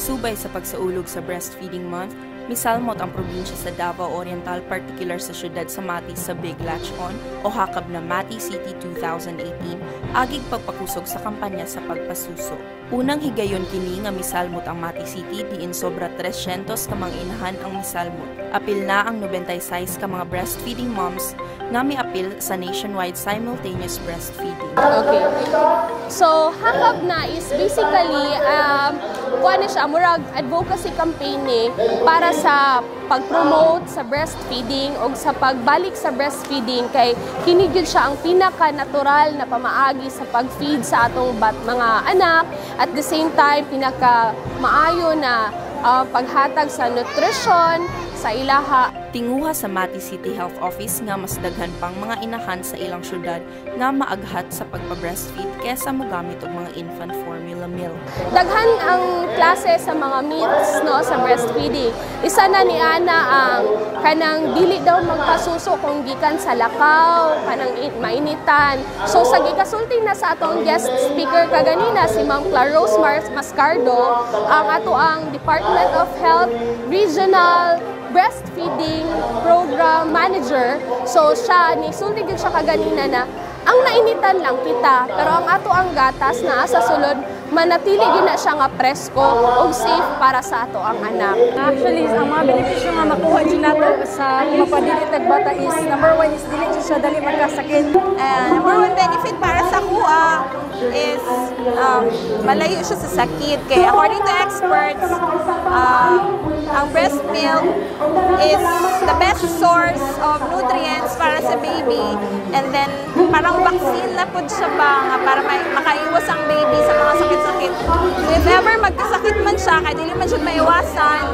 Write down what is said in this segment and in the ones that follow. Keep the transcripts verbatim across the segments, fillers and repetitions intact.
Subay sa pagsaulog sa Breastfeeding Month, misalmot ang probinsya sa Davao Oriental, particular sa syudad sa Mati sa Big Latch-on o hakab na Mati City two thousand eighteen, agig pagpakusog sa kampanya sa pagpasuso. Unang higayon kini nga misalmot ang Mati City diin sobra three hundred ka mga inahan ang misalmot. Apil na ang ninety-six ka mga breastfeeding moms nga miapil sa nationwide simultaneous breastfeeding. Okay. So, hakab na is basically um, kuha na siya, murag advocacy campaign ni para sa pag-promote sa breastfeeding o sa pagbalik sa breastfeeding kay kini gyud siya ang pinaka-natural na pamaagi sa pag-feed sa atong bat mga anak, at the same time pinaka-maayo na uh, paghatag sa nutrition sa ilaha. Tinguha sa Mati City Health Office nga mas daghan pang mga inahan sa ilang syudad nga maaghat sa pagpa-breastfeed kesa mogamit og mga infant formula milk. Daghan ang klase sa mga myths no sa breastfeeding. Isa na ni ana ang kanang dili daw magpasuso kung gikan sa lakaw, kanang mainitan. So sa gikasulti na sa atong guest speaker kaganina si Ma'am Clarose Mascardo, ang ato ang Department of Health Regional Breastfeeding Program Manager. So siya, nisulti din siya kaganina na ang nainitan lang kita, pero ang ato ang gatas na sa sulod, manatili din na siya nga presko o safe para sa ato ang anak. Actually, ang mga benepisyo nga makuha din nato sa mapadili tagbata is, number one is dili siya dali magkasakit. Uh, number one benefit para sa kuha is um, malayo siya sa sakit. Kaya according to experts, uh, ang breast milk is the best source of nutrients para sa baby, and then parang vaccine na po siya ba nga para makaiwas ang baby sa mga sakit-sakit. So if ever magkasakit man siya, kaya dili man siya maiwasan,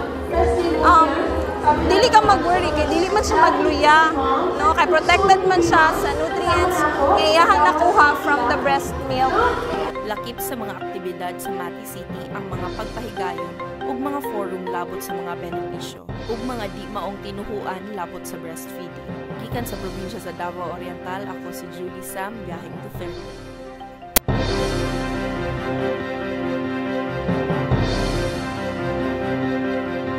um, dili ka mag-worry, kaya dili man siya magluya, no? Kaya protected man siya sa nutrients nga iyahang nakuha from the breast milk. Lakip sa mga aktibidad sa Mati City ang mga pagpahigayon ug mga forum labot sa mga benepisyo ug mga di maong tinuhuan labot sa breastfeeding. Gikan sa probinsya sa Davao Oriental, ako si Julie Sam, biyaheng to thirty.